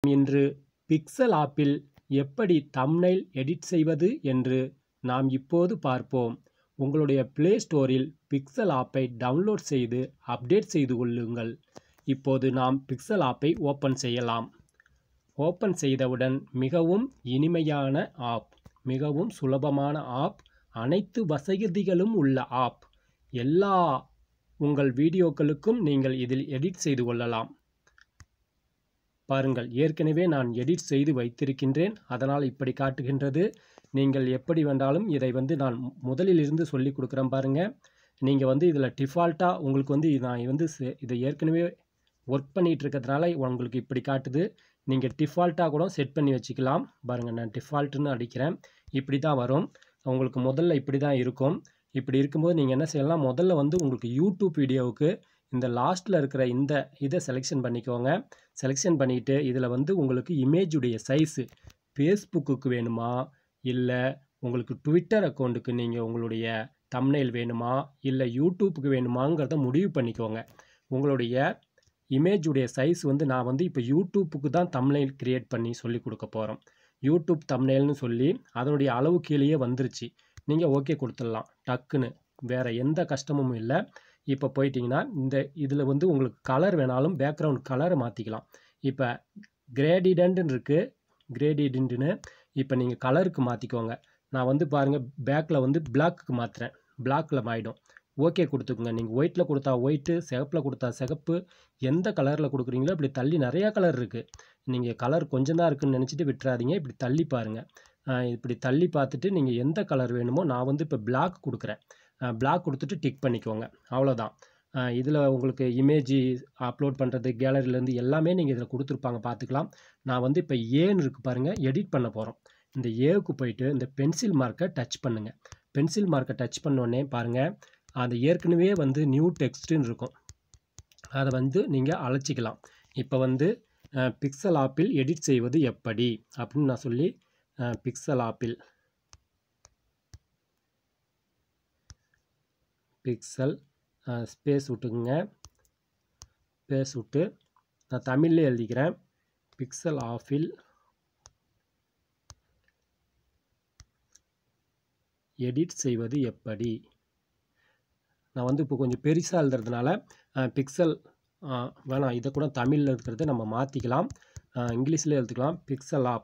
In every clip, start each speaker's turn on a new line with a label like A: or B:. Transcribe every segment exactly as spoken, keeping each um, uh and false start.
A: இன்று பிக்சல் ஆப்பில் எப்படி தம்ப்நெயில் எடிட் செய்வது என்று நாம் இப்போது பார்ப்போம். உங்களுடைய பிளே ஸ்டோரில் பிக்சல் ஆப்பை டவுன்லோட் செய்து அப்டேட் செய்து கொள்ளுங்கள். இப்போது நாம் பிக்சல் ஆப்பை ஓப்பன் செய்யலாம். ஓப்பன் செய்தவுடன் மிகவும் இனிமையான ஆப், மிகவும் சுலபமான ஆப், அனைத்து வசதிகளும் உள்ள ஆப். எல்லா உங்கள் வீடியோக்களுக்கும் நீங்கள் இதில் எடிட் செய்து கொள்ளலாம். பாருங்கள், ஏற்கனவே நான் எடிட் செய்து வைத்திருக்கின்றேன். அதனால் இப்படி காட்டுகின்றது. நீங்கள் எப்படி வேண்டாலும் இதை வந்து நான் முதலில் இருந்து சொல்லி கொடுக்குறேன் பாருங்கள். நீங்கள் வந்து இதில் டிஃபால்ட்டாக உங்களுக்கு வந்து நான் வந்து இதை ஏற்கனவே ஒர்க் பண்ணிகிட்டு இருக்கிறதுனால உங்களுக்கு இப்படி காட்டுது. நீங்கள் டிஃபால்ட்டாக கூட செட் பண்ணி வச்சுக்கலாம். பாருங்கள், நான் டிஃபால்ட்டுன்னு அடிக்கிறேன். இப்படி தான் வரும். உங்களுக்கு முதல்ல இப்படி தான் இருக்கும். இப்படி இருக்கும்போது நீங்கள் என்ன செய்யலாம், முதல்ல வந்து உங்களுக்கு யூடியூப் வீடியோவுக்கு இந்த லாஸ்ட்டில் இருக்கிற இந்த இதை செலெக்ஷன் பண்ணிக்கோங்க. செலெக்ஷன் பண்ணிவிட்டு இதில் வந்து உங்களுக்கு இமேஜுடைய சைஸு ஃபேஸ்புக்கு வேணுமா, இல்லை உங்களுக்கு ட்விட்டர் அக்கௌண்ட்டுக்கு நீங்கள் உங்களுடைய தம்ப்நெயில் வேணுமா, இல்லை யூடியூப்புக்கு வேணுமாங்கிறத முடிவு பண்ணிக்கோங்க. உங்களுடைய இமேஜுடைய சைஸ் வந்து நான் வந்து இப்போ யூடியூப்புக்கு தான் தம்ப்நெயில் க்ரியேட் பண்ணி சொல்லி கொடுக்க போகிறோம். யூடியூப் தம்ப்நெயில்னு சொல்லி அதனுடைய அளவு கீழேயே வந்துருச்சு. நீங்கள் ஓகே கொடுத்துடலாம் டக்குன்னு, வேறு எந்த கஷ்டமும் இல்லை. இப்போ போயிட்டிங்கன்னா இந்த இதில் வந்து உங்களுக்கு கலர் வேணாலும் பேக்ரவுண்ட் கலரை மாற்றிக்கலாம். இப்போ கிரேடிடன்ட்னு இருக்குது, கிரேடிடன்ட்னு இப்போ நீங்கள் கலருக்கு மாற்றிக்கோங்க. நான் வந்து பாருங்கள் பேக்கில் வந்து பிளாக்குக்கு மாற்றுறேன். பிளாக்கில் ஆகிடும். ஓகே கொடுத்துக்குங்க. நீங்கள் ஒயிட்டில் கொடுத்தா ஒயிட்டு, சிகப்பில் கொடுத்தா சிகப்பு, எந்த கலரில் கொடுக்குறீங்களோ இப்படி தள்ளி நிறையா கலர் இருக்குது. நீங்கள் கலர் கொஞ்சம் தான் இருக்குதுன்னு நினச்சிட்டு விட்டுறாதீங்க. இப்படி தள்ளி பாருங்கள். இப்படி தள்ளி பார்த்துட்டு நீங்கள் எந்த கலர் வேணுமோ, நான் வந்து இப்போ பிளாக் கொடுக்குறேன். பிளாக் கொடுத்துட்டு டிக் பண்ணிக்கோங்க. அவ்வளோதான். இதில் உங்களுக்கு இமேஜி அப்லோட் பண்ணுறது, கேலரியிலேருந்து எல்லாமே நீங்கள் இதில் கொடுத்துருப்பாங்க, பார்த்துக்கலாம். நான் வந்து இப்போ ஏன்னு இருக்குது பாருங்கள், எடிட் பண்ண போகிறோம். இந்த ஏவுக்கு போயிட்டு இந்த பென்சில் மார்க்கை டச் பண்ணுங்கள். பென்சில் மார்க்கை டச் பண்ணோடனே பாருங்கள், அது ஏற்கனவே வந்து நியூ டெக்ஸ்ட்டுன்னு இருக்கும். அதை வந்து நீங்கள் அழைச்சிக்கலாம். இப்போ வந்து பிக்சல் ஆப்பில் எடிட் செய்வது எப்படி அப்படின்னு நான் சொல்லி பிக்சல் ஆப்பில் பிக்சல் ஸ்பேஸ் விட்டுக்குங்க. ஸ்பேஸ் விட்டு நான் தமிழ்லேயே எழுதிக்கிறேன். பிக்சல் ஆப்பில் எடிட் செய்வது எப்படி. நான் வந்து இப்போ கொஞ்சம் பெருசாக எழுதுறதுனால பிக்சல் வேணாம், இதை கூட தமிழில் இருக்கிறத நம்ம மாற்றிக்கலாம். இங்கிலீஷில் எழுதிக்கலாம். பிக்சல் ஆப்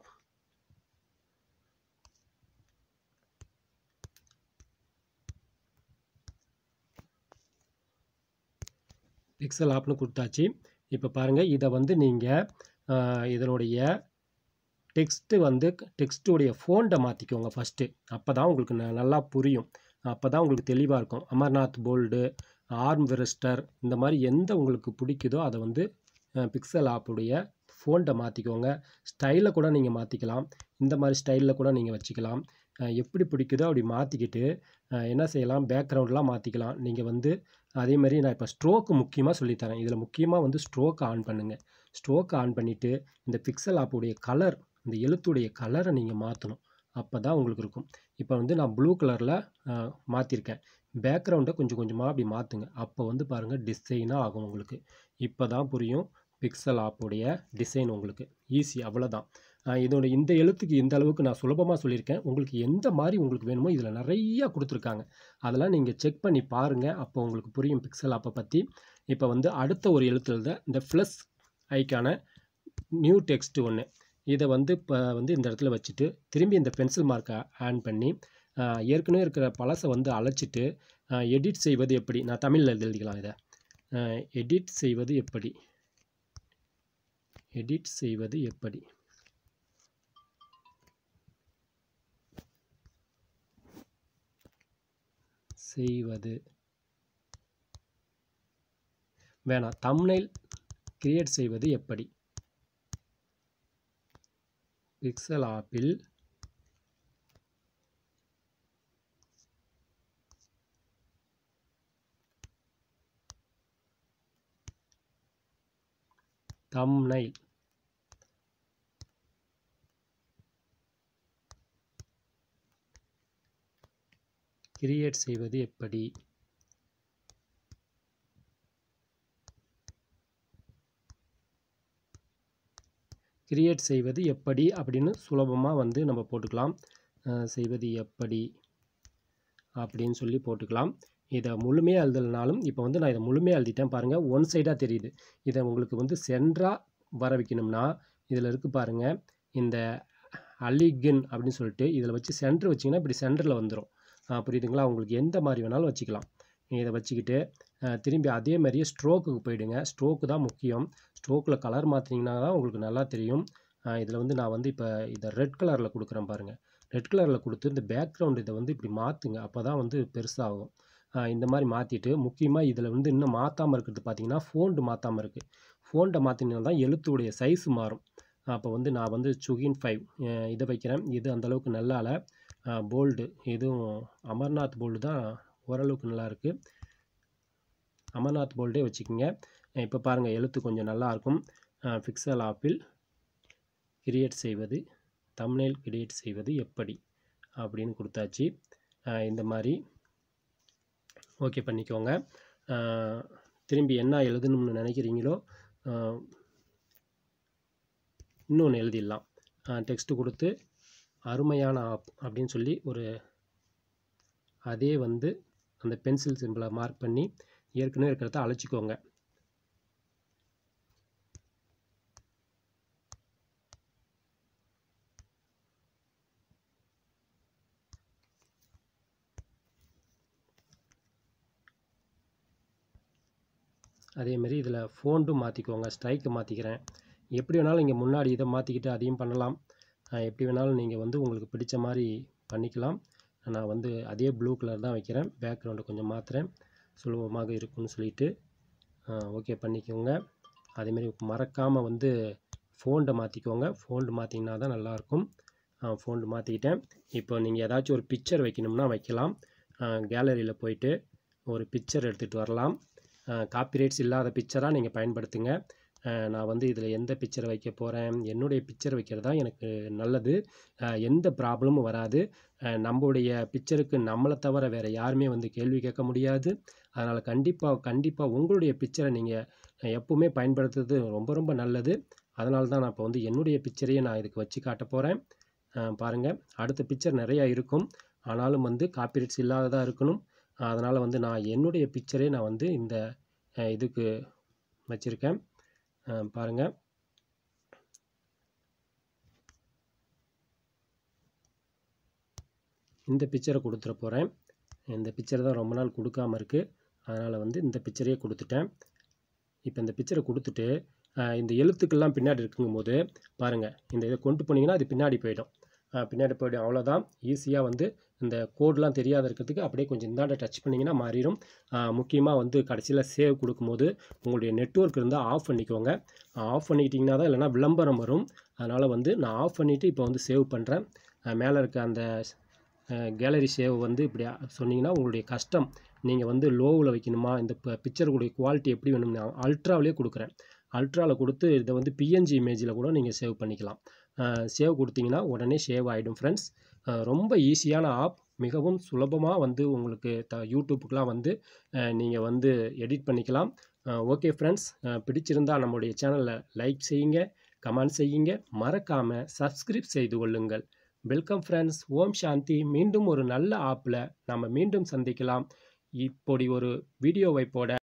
A: பிக்சல் ஆப்னு கொடுத்தாச்சு. இப்போ பாருங்கள், இதை வந்து நீங்கள் இதனுடைய டெக்ஸ்ட்டு வந்து டெக்ஸ்ட்டுடைய ஃபோண்டை மாற்றிக்கோங்க ஃபஸ்ட்டு. அப்போ தான் உங்களுக்கு நல்லா புரியும். அப்போ தான் உங்களுக்கு தெளிவாக இருக்கும். அமர்நாத் போல்டு, ஆர்ம் விரஸ்டர், இந்த மாதிரி எந்த உங்களுக்கு பிடிக்குதோ அதை வந்து பிக்சல் ஆப்புடைய ஃபோண்டை மாற்றிக்கோங்க. ஸ்டைலை கூட நீங்கள் மாற்றிக்கலாம். இந்த மாதிரி ஸ்டைலில் கூட நீங்கள் வச்சுக்கலாம். எப்படி பிடிக்குதோ அப்படி மாற்றிக்கிட்டு என்ன செய்யலாம், பேக்ரவுண்ட்லாம் மாற்றிக்கலாம். நீங்கள் வந்து அதே மாதிரி நான் இப்போ ஸ்ட்ரோக்கு முக்கியமாக சொல்லித்தரேன். இதில் முக்கியமாக வந்து ஸ்ட்ரோக் ஆன் பண்ணுங்கள். ஸ்ட்ரோக் ஆன் பண்ணிவிட்டு இந்த பிக்சல் ஆப்புடைய கலர், இந்த எழுத்துடைய கலரை நீங்கள் மாற்றணும். அப்போ தான் உங்களுக்கு இருக்கும். இப்போ வந்து நான் ப்ளூ கலரில் மாற்றிருக்கேன். பேக்ரவுண்டை கொஞ்சம் கொஞ்சமாக அப்படி மாற்றுங்க. அப்போ வந்து பாருங்கள் டிசைனாக ஆகும் உங்களுக்கு. இப்போ தான் புரியும் பிக்சல் ஆப்புடைய டிசைன் உங்களுக்கு. ஈஸி, அவ்வளோதான். இதோட இந்த எழுத்துக்கு இந்த அளவுக்கு நான் சுலபமாக சொல்லியிருக்கேன். உங்களுக்கு எந்த மாதிரி உங்களுக்கு வேணுமோ இதில் நிறையா கொடுத்துருக்காங்க. அதெல்லாம் நீங்கள் செக் பண்ணி பாருங்கள். அப்போ உங்களுக்கு புரியும் பிக்சல் ஆப்பை பற்றி. இப்போ வந்து அடுத்த ஒரு எழுத்துல தான் இந்த ப்ளஸ் ஐக்கான நியூ டெக்ஸ்ட்டு ஒன்று, இதை வந்து இப்போ வந்து இந்த இடத்துல வச்சுட்டு திரும்பி இந்த பென்சில் மார்க்கை ஆன் பண்ணி ஏற்கனவே இருக்கிற பழசை வந்து அழைச்சிட்டு எடிட் செய்வது எப்படி, நான் தமிழில் எழுதிக்கலாம். இதை எடிட் செய்வது எப்படி எடிட் செய்வது எப்படி செய்வது வேணாம், தம்ப்நெயில் கிரியேட் செய்வது எப்படி. பிக்சல் ஆப்பில் தம்ப்நெயில் கிரியேட் செய்வது எப்படி. கிரியேட் செய்வது எப்படி அப்படின்னு சுலபமாக வந்து நம்ம போட்டுக்கலாம். செய்வது எப்படி அப்படின்னு சொல்லி போட்டுக்கலாம். இதை முழுமையாக எழுதலைனாலும் இப்போ வந்து நான் இதை முழுமையாக எழுதிட்டேன் பாருங்கள். ஒன் சைடாக தெரியுது. இதை உங்களுக்கு வந்து சென்டராக வர வைக்கணும்னா இதில் இருக்குது பாருங்கள், இந்த அலிகன் அப்படின்னு சொல்லிட்டு இதில் வச்சு சென்டர் வச்சிங்கன்னா இப்படி சென்டரில் வந்துடும். புரியுதுங்களா? உங்களுக்கு எந்த மாதிரி வேணாலும் வச்சுக்கலாம். இதை வச்சுக்கிட்டு திரும்பி அதே மாதிரியே ஸ்ட்ரோக்குக்கு போயிடுங்க. ஸ்ட்ரோக்கு தான் முக்கியம். ஸ்ட்ரோக்கில் கலர் மாற்றினீங்கன்னா தான் உங்களுக்கு நல்லா தெரியும். இதில் வந்து நான் வந்து இப்போ இதை ரெட் கலரில் கொடுக்குறேன் பாருங்கள். ரெட் கலரில் கொடுத்து இந்த பேக்ரவுண்ட் இதை வந்து இப்படி மாற்றுங்க. அப்போ தான் வந்து பெருசாகும். இந்த மாதிரி மாற்றிட்டு முக்கியமாக இதில் வந்து இன்னும் மாற்றாமல் இருக்கிறது பார்த்தீங்கன்னா ஃபோண்ட் மாற்றாமல் இருக்குது. ஃபோண்டை மாற்றினா தான் எழுத்துடைய சைஸ் மாறும். அப்போ வந்து நான் வந்து சுகின் ஃபைவ் இதை வைக்கிறேன். இது அந்தளவுக்கு நல்லா இல்லை. போல்டு இதுவும் அமர்நாத் போல்டு தான் ஓரளவுக்கு நல்லாயிருக்கு. அமர்நாத் போல்டே வச்சுக்கோங்க. இப்போ பாருங்கள் எழுத்து கொஞ்சம் நல்லாயிருக்கும். பிக்சல் ஆப்பில் கிரியேட் செய்வது தம்ப்நெயில் கிரியேட் செய்வது எப்படி அப்படின்னு கொடுத்தாச்சு. இந்த மாதிரி ஓகே பண்ணிக்கோங்க. திரும்பி என்ன எழுதணும்னு நினைக்கிறீங்களோ இன்னொன்று எழுதிடலாம். டெக்ஸ்ட்டு கொடுத்து அருமையான ஆப் அப்படின்னு சொல்லி ஒரு அதே வந்து அந்த பென்சில் சிம்பிளை மார்க் பண்ணி ஏற்கனவே இருக்கிறத அழைச்சிக்கோங்க. அதேமாரி இதில் ஃபோண்டும் மாற்றிக்கோங்க. ஸ்ட்ரைக்கு மாற்றிக்கிறேன். எப்படி வேணாலும் இங்கே முன்னாடி இதை மாற்றிக்கிட்டு அதையும் பண்ணலாம். எப்படி வேணாலும் நீங்கள் வந்து உங்களுக்கு பிடிச்ச மாதிரி பண்ணிக்கலாம். நான் வந்து அதே ப்ளூ கலர் தான் வைக்கிறேன். பேக்ரவுண்டை கொஞ்சம் மாற்றுறேன் சுலபமாக இருக்குன்னு சொல்லிட்டு ஓகே பண்ணிக்கோங்க. அதேமாரி மறக்காமல் வந்து ஃபோண்டை மாற்றிக்கோங்க. ஃபோண்டு மாற்றிங்கன்னா தான் நல்லாயிருக்கும். ஃபோண்டு மாற்றிக்கிட்டேன். இப்போ நீங்கள் ஏதாச்சும் ஒரு பிக்சர் வைக்கணும்னா வைக்கலாம். கேலரியில் போயிட்டு ஒரு பிக்சர் எடுத்துகிட்டு வரலாம். காப்பிரைட்ஸ் இல்லாத பிக்சராக நீங்கள் பயன்படுத்துங்க. நான் வந்து இதில் எந்த பிக்சர் வைக்க போகிறேன், என்னுடைய பிக்சர் வைக்கிறது தான் எனக்கு நல்லது. எந்த ப்ராப்ளமும் வராது. நம்மளுடைய பிக்சருக்கு நம்மளை தவிர வேறு யாருமே வந்து கேள்வி கேட்க முடியாது. அதனால் கண்டிப்பாக கண்டிப்பாக உங்களுடைய பிக்சரை நீங்கள் எப்போவுமே பயன்படுத்துறது ரொம்ப ரொம்ப நல்லது. அதனால தான் நான் இப்போ வந்து என்னுடைய பிக்சரையே நான் இதுக்கு வச்சு காட்ட போகிறேன். பாருங்கள், அடுத்த பிக்சர் நிறையா இருக்கும். ஆனாலும் வந்து காப்பிரைட்ஸ் இல்லாததாக இருக்கணும். அதனால் வந்து நான் என்னுடைய பிக்சரே நான் வந்து இந்த இதுக்கு வச்சுருக்கேன். பாருங்கள், இந்த பிக்சரை கொடுத்துட போகிறேன். இந்த பிக்சர் தான் ரொம்ப நாள் கொடுக்காமல் இருக்குது. அதனால் வந்து இந்த பிக்சரையே கொடுத்துட்டேன். இப்போ இந்த பிக்சரை கொடுத்துட்டு இந்த எழுத்துக்கள்லாம் பின்னாடி இருக்குங்கும்போது பாருங்கள், இந்த இதை கொண்டு போனீங்கன்னா அது பின்னாடி போயிடும். பின்னாடி போய்டும். அவ்வளோதான். ஈஸியாக வந்து இந்த கோட்லாம் தெரியாத இருக்கிறதுக்கு அப்படியே கொஞ்சம் இந்தாண்ட டச் பண்ணிங்கன்னா மாறிடும். முக்கியமாக வந்து கடைசியில் சேவ் கொடுக்கும்போது உங்களுடைய நெட்வொர்க் இருந்தால் ஆஃப் பண்ணிக்கோங்க. ஆஃப் பண்ணிக்கிட்டிங்கன்னா தான், இல்லைனா விளம்பரம் வரும். அதனால் வந்து நான் ஆஃப் பண்ணிவிட்டு இப்போ வந்து சேவ் பண்ணுறேன். மேலே இருக்க அந்த கேலரி சேவ் வந்து இப்படி சொன்னீங்கன்னா உங்களுடைய கஷ்டம். நீங்கள் வந்து லோவில் வைக்கணுமா, இந்த பிக்சருடைய குவாலிட்டி எப்படி வேணும்னு அல்ட்ராவிலே கொடுக்குறேன். அல்ட்ராவில் கொடுத்து இதை வந்து பிஎன்ஜி இமேஜில் கூட நீங்கள் சேவ் பண்ணிக்கலாம். சேவ் கொடுத்தீங்கன்னா உடனே சேவ் ஆகிடும் ஃப்ரெண்ட்ஸ். ரொம்ப ஈஸியான ஆப். மிகவும் சுலபமாக வந்து உங்களுக்கு த யூடியூப்புக்கெலாம் வந்து நீங்கள் வந்து எடிட் பண்ணிக்கலாம். ஓகே ஃப்ரெண்ட்ஸ், பிடிச்சிருந்தால் நம்முடைய சேனலில் லைக் செய்யுங்க, கமெண்ட் செய்யுங்க, மறக்காமல் சப்ஸ்கிரைப் செய்து கொள்ளுங்கள். Welcome friends. ஓம் சாந்தி. மீண்டும் ஒரு நல்ல ஆப்பில் நம்ம மீண்டும் சந்திக்கலாம். இப்படி ஒரு வீடியோவை போட